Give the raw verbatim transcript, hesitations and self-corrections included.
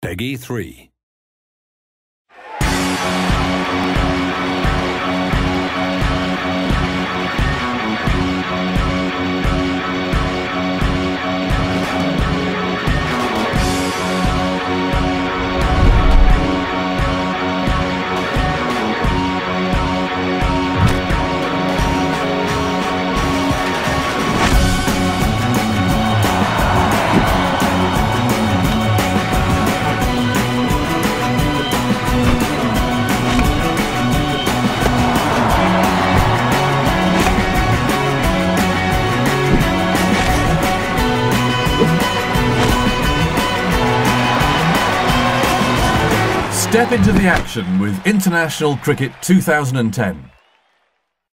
Peggy three. Step into the action with International Cricket two thousand ten.